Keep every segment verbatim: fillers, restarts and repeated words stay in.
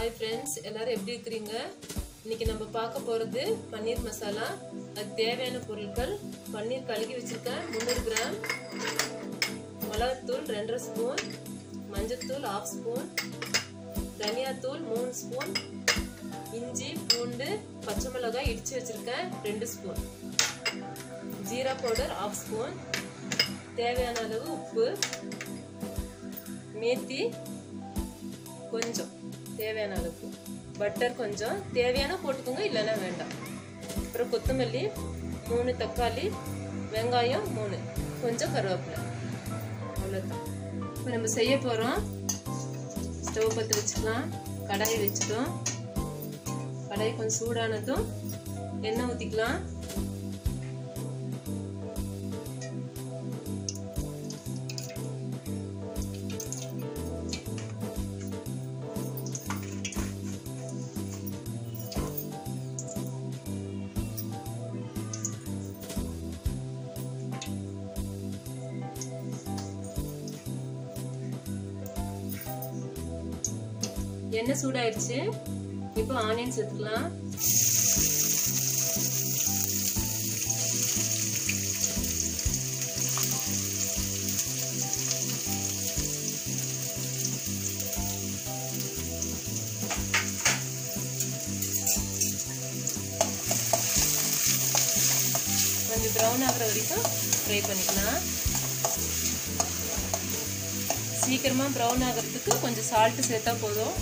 Hi friends, எல்லாரும் எப்படி இருக்கீங்க? இன்னைக்கு நம்ம பார்க்க போறது பன்னீர் மசாலா. அதுக்கு தேவையான பொருட்கள்: பன்னீர் கழுகி வச்சிருக்கேன் முந்நூறு கிராம், மிளகாய்த்தூள் ரெண்டரை ஸ்பூன், மஞ்சள்தூள் half ஸ்பூன், தனியாத்தூள் மூணு ஸ்பூன், இஞ்சி பூண்டு பச்சை மிளகாய் இடிச்சு வச்சிருக்கேன் ரெண்டு spoon, jeera powder half spoon, தேவையான அளவு உப்பு, மேத்தி கொஞ்சம் தேவையான அளவுக்கு, பட்டர் கொஞ்சம் தேவையான போட்டுக்கோங்க, இல்லைன்னா வேண்டாம். அப்புறம் கொத்தமல்லி மூணு, தக்காளி, வெங்காயம் மூணு, கொஞ்சம் கருவேப்பிலை, அவ்வளோதான். இப்போ நம்ம செய்ய போகிறோம். ஸ்டவ் பற்ற வச்சுக்கலாம். கடாயை வச்சுட்டோம். கடாய் கொஞ்சம் சூடானதும் எண்ணெய் ஊற்றிக்கலாம். எண்ணெய் சூடாயிடுச்சு. இப்போ ஆனியன் சேர்த்துக்கலாம். கொஞ்சம் ப்ரௌன் ஆகிற வரைக்கும் ஃப்ரை பண்ணிக்கலாம். சீக்கிரமா ப்ரௌன் ஆகிறதுக்கு கொஞ்சம் சால்ட் சேர்த்தா போதும்.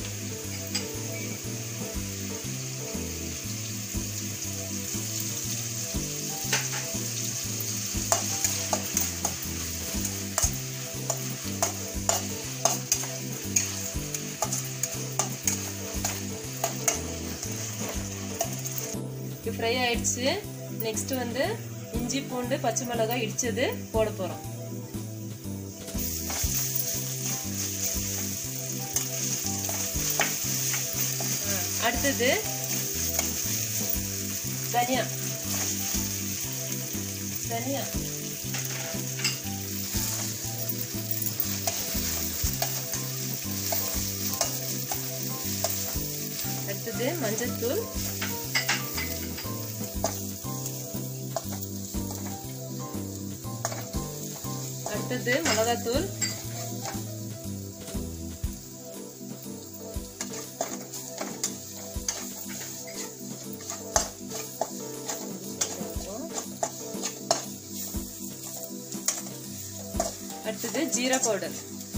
ஃப்ரை ஆயிடுச்சு. நெக்ஸ்ட் வந்து இஞ்சி பூண்டு பச்சை மிளகாய் இடிச்சது போட போறோம். அடுத்தது தனியா தனியா அடுத்தது மஞ்சள்தூள், அடுத்தது மிளகாய்த்தூள், அடுத்தது ஜீரா பவுடர்,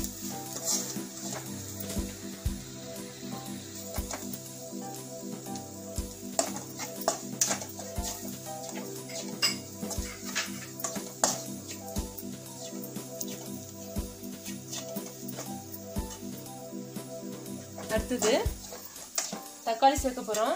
அடுத்தது தக்காளி சேர்க்க போறோம்.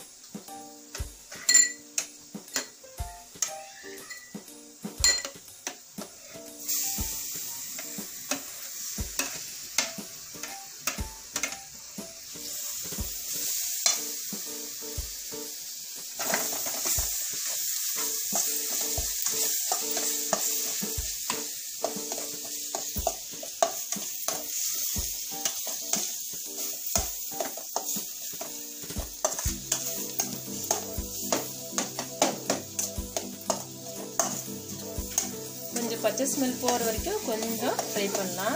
கொஞ்சம் பச்சை ஸ்மெல் போகிற வரைக்கும் கொஞ்சம் ஃப்ரை பண்ணலாம்.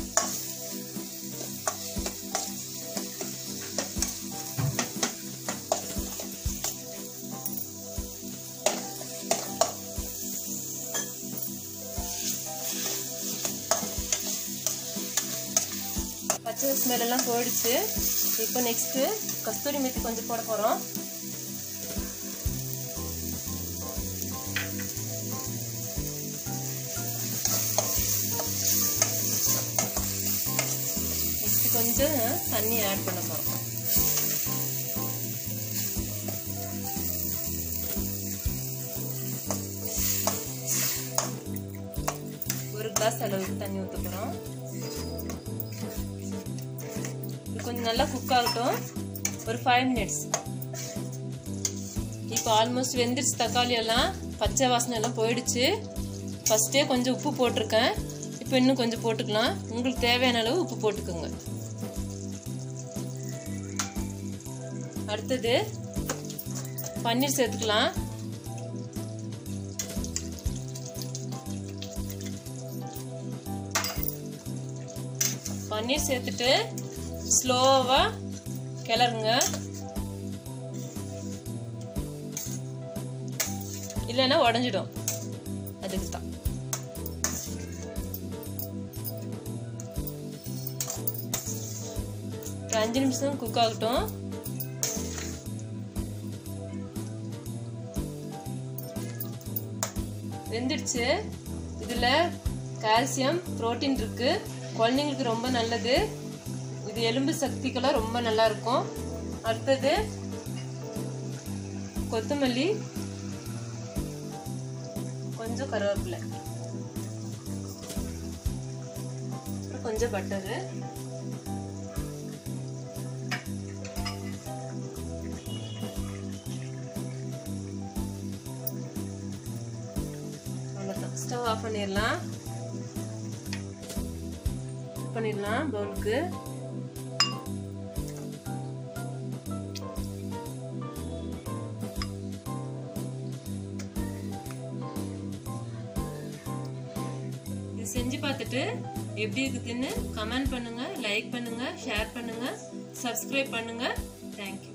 பச்சை ஸ்மெல் எல்லாம் போயிடுச்சு. இப்போ நெக்ஸ்ட் கஸ்தூரி மெத்தி கொஞ்சம் போட போறோம். கொஞ்சம் தண்ணி ஆட் பண்ண போறோம். ஒரு கிளாஸ் அளவுக்கு தண்ணி ஊற்ற போறோம். கொஞ்சம் நல்லா குக் ஆகட்டும். ஒரு ஃபைவ் மினிட்ஸ். இப்போ ஆல்மோஸ்ட் வெந்துருச்சு. தக்காளி எல்லாம் பச்சை வாசனை எல்லாம் போயிடுச்சு. ஃபர்ஸ்டே கொஞ்சம் உப்பு போட்டிருக்கேன். இப்போ இன்னும் கொஞ்சம் போட்டுக்கலாம். உங்களுக்கு தேவையான அளவு உப்பு போட்டுக்கோங்க. அடுத்தது பன்னீர் சேர்த்துக்கலாம். பன்னீர் சேர்த்துட்டு ஸ்லோவா கிளறுங்க, இல்லைன்னா உடஞ்சிடும். அதுக்கு தான் ஒரு அஞ்சு நிமிஷம் குக் ஆகட்டும். வெந்துடுச்சு. இதுல கால்சியம் புரோட்டீன் இருக்கு, குழந்தைங்களுக்கு ரொம்ப நல்லது. இது எலும்பு சக்திக்கெல்லாம் ரொம்ப நல்லா இருக்கும். அடுத்தது கொத்தமல்லி, கொஞ்சம் கருவேப்பிலை, கொஞ்சம் பட்டரு, அவ்வளோதான். ஸ்டவ் ஆஃப் பண்ணிடலாம். பண்ணிடலாம் பவுலுக்கு. இது செஞ்சு பார்த்துட்டு எப்படி இருக்குதுன்னு கமெண்ட் பண்ணுங்க, லைக் பண்ணுங்க, ஷேர் பண்ணுங்க, சப்ஸ்கிரைப் பண்ணுங்க. தேங்க்யூ.